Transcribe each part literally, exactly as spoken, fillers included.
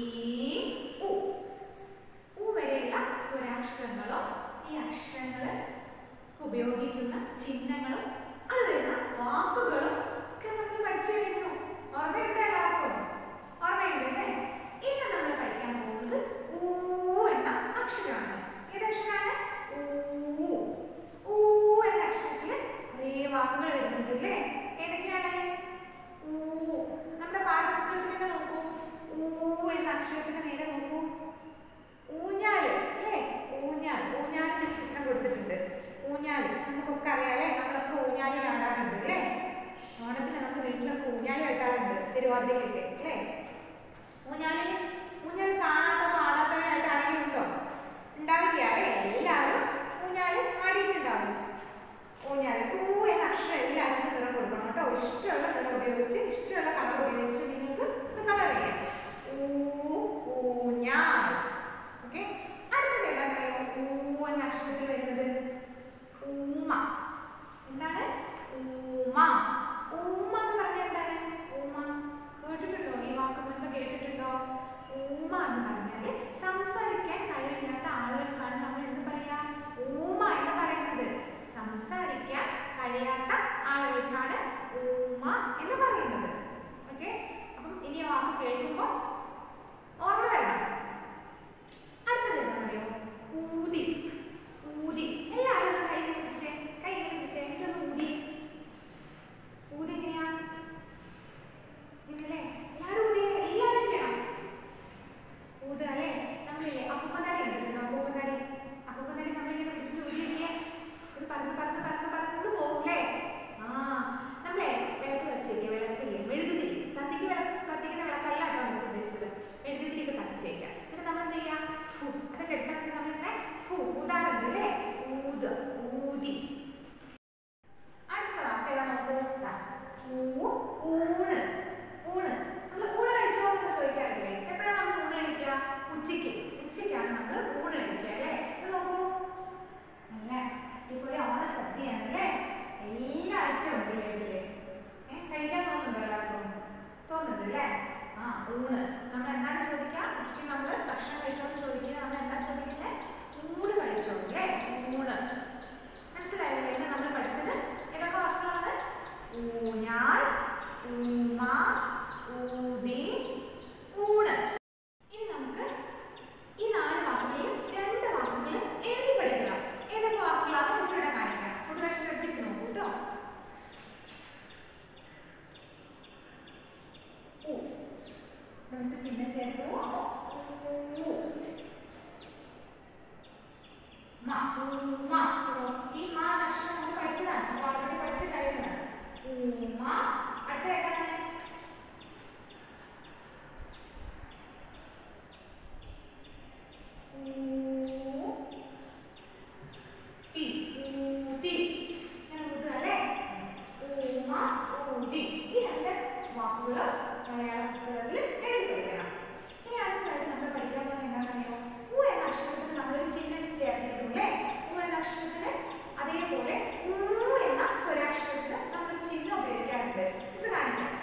ഉ. ഉ വരെയുള്ള സ്വരാക്ഷരങ്ങളോ ഈ അക്ഷരങ്ങൾ ഉപയോഗിക്കുന്ന ചിഹ്നങ്ങളും അത് വരുന്ന വാക്കുകളും ഒക്കെ നമ്മൾ പഠിച്ചു കഴിഞ്ഞു. ഓർമ്മയുണ്ട് എല്ലാവർക്കും? ഓർമ്മയുണ്ട് അല്ലേ? ഇന്ന് നമ്മൾ പഠിക്കാൻ പോകുന്നത് ഊ എന്ന അക്ഷരമാണ്. ഏതക്ഷരമാണ്? ഊ. ഊ എന്ന അക്ഷരത്തില് കുറേ വാക്കുകൾ വരുന്നുണ്ട് അല്ലേ? ഏതൊക്കെയാണ്? ഊ. നമ്മുടെ പാഠപുസ്തകത്തിൽ നോക്കൂ. ഊ എന്ന അക്ഷരത്തിന്റെ നേരെ നോക്കൂ. ഊഞ്ഞാല് അല്ലേ? ഊഞ്ഞാൽ. ഊഞ്ഞാലിന്റെ ചിത്രം കൊടുത്തിട്ടുണ്ട്. ഊഞ്ഞാല് നമുക്കൊക്കെ അറിയാലേ, നമ്മളൊക്കെ ഊഞ്ഞാലിൽ ആടാറുണ്ട് അല്ലേ? ഓണത്തിന് നമ്മൾ വീട്ടിലൊക്കെ ഊഞ്ഞാല് കെട്ടാറുണ്ട്, തിരുവാതിരയ്ക്കൊക്കെ അല്ലേ? ഊഞ്ഞാലിൽ ഊഞ്ഞാൽ കാണാത്തതോ ആടാത്തവരായിട്ട് ആരെങ്കിലും ഉണ്ടോ? ഉണ്ടാവില്ല അല്ലേ? എല്ലാവരും ഊഞ്ഞാല് ആടിയിട്ടുണ്ടാവും. ഊഞ്ഞാല് ഊ എന്ന അക്ഷരം എല്ലാവർക്കും നിറം കൊടുക്കണം കേട്ടോ. ഇഷ്ടമുള്ള നിറം ഉപയോഗിച്ച്, ഇഷ്ടമുള്ള കളർ ഉപയോഗിച്ചിട്ട് നിങ്ങൾക്ക് ഇത് കളർ ചെയ്യാം. ഊ ഊഞ്ഞാൽ. ഓക്കെ, അടുത്തത് ഏതാ പറയാ? ഊ എന്ന അക്ഷരത്തിൽ വരുന്നത് ഊമ. എന്താണ്? ഊമ. ഊമ എന്ന് പറഞ്ഞാൽ എന്താണ്? ഊമ കേട്ടിട്ടുണ്ടോ? ഈ വാക്ക് മുൻപ് കേട്ടിട്ടുണ്ടോ? ഊമ എന്ന് പറഞ്ഞാല് സംസാരിക്കാൻ കഴിവില്ലാത്ത ആളുകൾക്കാണ് നമ്മൾ എന്ത് പറയാ? ഊമ എന്ന് പറയുന്നത്. സംസാരിക്കാൻ കഴിയാത്ത ആളുകൾക്കാണ് ഊമ എന്ന് പറയുന്നത്. ഓക്കെ, അപ്പം ഇനി ആ വാക്ക് കേൾക്കുമ്പോൾ ഓർമ്മ വരണം. അടുത്തത് എന്താ പറയോ? ഊതി. ഊതി. എല്ലാവരും ഒന്ന് കൈ പിടിച്ചേ, കൈ പിടിച്ചേ. എനിക്കൊന്ന് ഊതി. ഊതി എങ്ങനെയാ? ഇങ്ങനല്ലേ? എല്ലാവരും ഊതിയെ. എല്ലാവരും ചെയ്യണം. ഊത അല്ലേ? നമ്മളില്ലേ അപ്പൂപ്പന്താടി കണ്ടിട്ടുണ്ടോ? അപ്പൂപ്പന്താടി. അപ്പൂപ്പന്താടി നമ്മളിങ്ങനെ പിടിച്ചിട്ട് ഊതി വെക്കുക. ഇത് പറന്ന് പറന്ന് പറന്ന് പറന്ന് പോകൂലേ? ആ, നമ്മളെ വിളക്ക് കത്തിച്ചേക്കുക. വിളക്കില്ലേ? മെഴുകുതിരി. സന്ധ്യക്ക് വിളക്ക് കത്തിക്കുന്ന വിളക്കല്ല കേട്ടോ മിസ് ഉദ്ദേശിച്ചത്. മെഴുകുതിരിയൊക്കെ കത്തിച്ചേക്കുക. എന്നിട്ട് നമ്മൾ എന്ത് ചെയ്യാം? അതൊക്കെ എടുക്കാൻ വേണ്ടി നമ്മളിങ്ങനെ ഊതാറുണ്ട് അല്ലേ? ഊത്. ഊതി. അടുത്ത വാക്ക് ഏതാ നോക്കൂ. ഊ ഊണ്. ഊണ്. നമ്മൾ ഊണ് കഴിച്ചോ എന്നൊക്കെ ചോദിക്കാറില്ലേ? എപ്പോഴാണ് നമ്മൾ ഊണ് കഴിക്കുക? ഉച്ചയ്ക്ക്. ഉച്ചയ്ക്കാണ് നമ്മൾ ഊണ് കഴിക്കുക അല്ലേ? ഇത് നോക്കൂ, നല്ല അടിപൊളി ഓണസദ്യയാണ് അല്ലേ? എല്ലാ ഐറ്റവും ഉണ്ട് ഇതില്. ഏഹ് കഴിക്കാൻ തോന്നുന്നുണ്ടോ എല്ലാവർക്കും? തോന്നുന്നുണ്ട് അല്ലേ? ആ, ഊണ്. നമ്മൾ എന്താണ് ചോദിക്കുക? ഉച്ചയ്ക്ക് നമ്മൾ ഭക്ഷണം കഴിച്ചോ എന്ന് ചോദിക്കുക. നമ്മൾ എന്താ ചോദിക്കുന്നത്? ഊണ് കഴിച്ചോ അല്ലേ? ഊണ്. മനസ്സിലായല്ലേ? ഇന്ന് നമ്മൾ പഠിച്ചത് ഏതൊക്കെ വാക്കുകളാണ്? ഊഞ്ഞാൽ, ഊമ, ഊതി, ഊണ്. ഇനി നമുക്ക് ഈ നാല് വാക്കുകളിൽ രണ്ട് വാക്കുകൾ എഴുതി പഠിക്കണം. ഏതൊക്കെ വാക്കുകളാണ് മിസ് ഇവിടെ കാണിക്കാം. കൂടുതൽ ശ്രദ്ധിച്ച് നോക്കൂ കേട്ടോ. ഊ. മിസ് ചിഹ്നം ചേർത്തു. ഊ. മ. ഊമ. ഈ മാ അക്ഷരം നമ്മൾ പഠിച്ചതാണ്. നമ്മൾ ഓൾറെഡി പഠിച്ചു കഴിഞ്ഞതാണ്. ഊമ. അടുത്ത ഏതാണ്? ഊതി. ഊതി. ഞാൻ ഊതുക അല്ലേ? ഊമ, ഊതി. ഈ രണ്ട് വാക്കുകൾ മലയാള പുസ്തകത്തിൽ എഴുതി പഠിക്കണം. ഇനി അടുത്തതായിട്ട് നമ്മൾ പഠിക്കാൻ പോകുന്നത് എന്താണെന്നറിയോ? ഊ എന്ന അക്ഷരത്തിന് നമ്മളൊരു ചിഹ്നം ചേർത്തിട്ടുണ്ടല്ലേ? ഊ എന്ന അക്ഷരത്തിന് അതേപോലെ ഊ എന്ന സ്വരാക്ഷരത്തിന് നമ്മളൊരു ചിഹ്നം ഉപയോഗിക്കാറുണ്ട്. ഇത് കാണിക്കാം.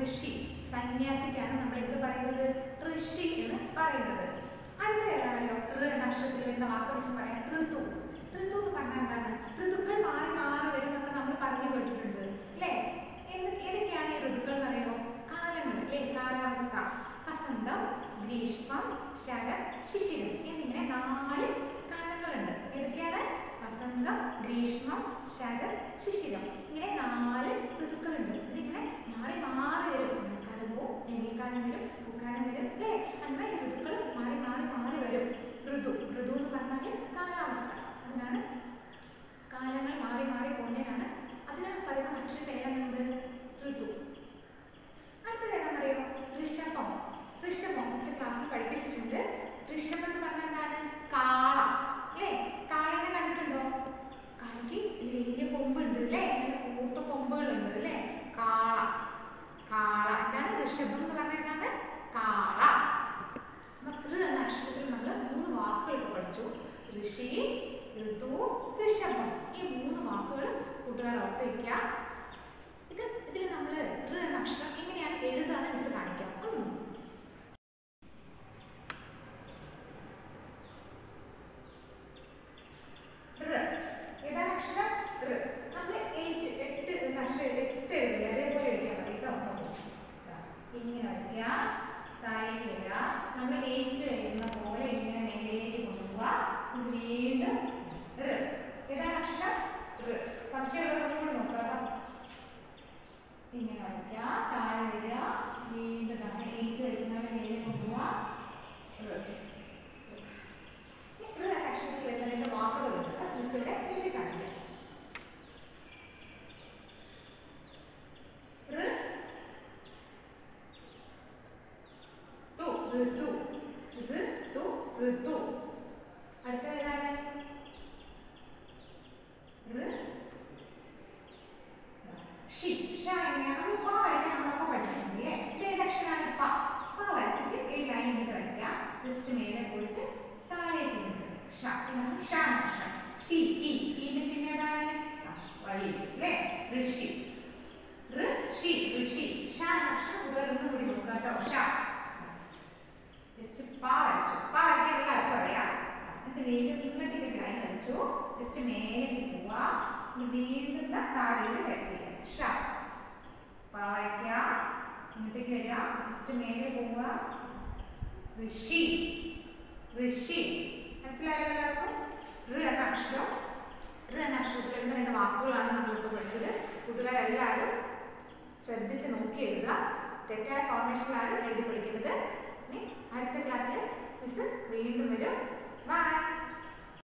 ഋഷി. സന്യാസിക്കാണ് നമ്മൾ എന്ത് പറയുന്നത്? ഋഷി എന്ന് പറയുന്നത്. അടുത്ത ഏതാണല്ലോ ഋ എന്ന അക്ഷരത്തിൽ വരുന്ന വാക്ക് മിസ് പറയാം. ഋതു. ഋതു എന്ന് പറഞ്ഞാൽ എന്താണ്? ഋതുക്കൾ മാറി മാറി വരുന്നൊക്കെ നമ്മൾ പറഞ്ഞു കേട്ടിട്ടുണ്ട് അല്ലേ? ഏതൊക്കെയാണ് ഈ ഋതുക്കൾ എന്ന് പറയുമ്പോൾ? കാലങ്ങൾ അല്ലേ? കാലാവസ്ഥ. വസന്തം, ഗ്രീഷ്മം, ശരത്, ശിശിരം എന്നിങ്ങനെ നാല് കാലങ്ങളുണ്ട്. ഏതൊക്കെയാണ്? വസന്തം, ഗ്രീഷ്മം, ശരത്, ശിശിരം. ഇങ്ങനെ നാല് ഋതുക്കളുണ്ട്. ഇതിങ്ങനെ മാറി മാറി വരും. മഴക്കാലം പോവും, വേനൽക്കാലം വരും, പൂക്കാലം വരും അല്ലേ? അങ്ങനെ ഈ ഋതുക്കൾ മാറി മാറി മാറി വരും. ഋതു. ഋതു എന്ന് പറഞ്ഞാൽ കാലാവസ്ഥ. അതിനാണ് കാലങ്ങൾ മാറി മാറി പോകുന്നതിനാണ് അതിനാണ് പറയുന്ന മറ്റൊരു പേരെന്ത്? ഋതു. അടുത്തത് ഏതാണെന്നറിയോ? ഋഷഭം. ഋഷഭം മിസ് ക്ലാസ്സിൽ പഠിപ്പിച്ചിട്ടുണ്ട്. ഋഷഭം എന്ന് പറഞ്ഞാൽ എന്താണ്? കാള അല്ലേ? കാളേനെ കണ്ടിട്ടുണ്ടോ? കാളയ്ക്ക് വലിയ കൊമ്പുണ്ട് അല്ലേ? കൂർത്ത കൊമ്പുകളുണ്ട് അല്ലേ? കാള. കാള. എന്താണ് ഋഷഭം എന്ന് പറഞ്ഞാൽ? എന്താണ്? കാള. ഋ എന്ന അക്ഷരത്തിൽ നമ്മൾ മൂന്ന് വാക്കുകൾ പഠിച്ചു. ഋഷി, ഋതു, ഋഷഭം. ഈ മൂന്ന് വാക്കുകൾ കൂട്ടുകാർ ഓർത്ത് വയ്ക്കുക. ഇത് ഇതിൽ നമ്മൾ ഋ എന്ന അക്ഷരം എങ്ങനെയാണ് എഴുതാന്ന് മിസ് കാണിക്കാം. ഏതാണ് അക്ഷരം? ഋ. നമ്മൾ എയ്റ്റ് എട്ട് എന്ന അക്ഷരം എട്ട് എഴുതില്ല, അതേപോലെ എഴുതിയാൽ മതി കേട്ടോ. ഇങ്ങനെ വയ്ക്കുക, താഴേക്ക് വരിക. നമ്മൾ എയ്റ്റ് എഴുതുന്ന പോലെ ഇങ്ങനെ മേലേക്ക് കൊണ്ടുപോവുക. വീണ്ടും ഋ. ഏതാണ് അക്ഷരം? ഋ. സംശയമുള്ളതൊന്നും കൂടി നോക്കാം. ഇങ്ങനെ വയ്ക്കുക, താഴെ വരിക, വീണ്ടും നമ്മൾ എയ്റ്റ് എഴുതുന്ന മേലേക്ക് കൊണ്ടുപോവുക. ഋ. ഋ എന്ന അക്ഷരത്തിൽ വരുന്ന രണ്ട് വാക്കുകളുണ്ട്. അത് മിസ് ഇവിടെ എഴുതി കാണിക്കാം. ഋ തു. ഋതു. ഋതു. ഋതു. അടുത്ത ഏതാണ്? ഋ ഷി. ഷ എങ്ങനെയാണ്? നമ്മൾ പ വരയ്ക്കാൻ നമ്മളൊക്കെ പഠിച്ചിട്ടുണ്ട് അല്ലേ? ഇത് ഏത് അക്ഷരമാണ്? പ. പ വരച്ചിട്ട് ഏഴ് ലൈൻ ഇട്ട് വരയ്ക്കുക. ജസ്റ്റ് മേലെ പോയിട്ട് താഴേക്ക് കൊണ്ടുവരിക. ഷ. ഇതാണ് ഷ എന്ന അക്ഷരം. ഷി. ഇ. ഈന്റെ ചിഹ്നം ഏതാണ്? വഴി അല്ലേ? ഋഷി. ഋഷി. ഋഷി. ഷ എന്ന അക്ഷരം ഉയർന്നു കൂടി നോക്കുക കേട്ടോ. ഷ. ജസ്റ്റ് പ വരച്ചു. പ വരയ്ക്കാൻ എല്ലാവർക്കും അറിയാം. എന്നിട്ട് വീണ്ടും ഇങ്ങോട്ടേക്ക് ലൈൻ വരച്ചു. ജസ്റ്റ് മേലേക്ക് പോവുക. വീണ്ടും താഴേക്ക് ടച്ച് ചെയ്യുക. ഷ. പ വരയ്ക്കുക, ഇങ്ങോട്ടേക്ക് വരിക, ജസ്റ്റ് മേലെ പോവുക. ഋഷി. ഋഷി. മനസ്സിലായോ എല്ലാവർക്കും? ഋ എന്ന അക്ഷരം. ഋ എന്ന അക്ഷരത്തിൽ വരുന്ന രണ്ട് വാക്കുകളാണ് നമ്മളിപ്പോൾ പഠിച്ചത്. കൂട്ടുകാരെല്ലാവരും ശ്രദ്ധിച്ച് നോക്കി എഴുതുക. തെറ്റായ ഫോർമേഷനിലാണ് എഴുതി പഠിക്കുന്നത്. ഇനി അടുത്ത ക്ലാസ്സിൽ മിസ് വീണ്ടും വരും.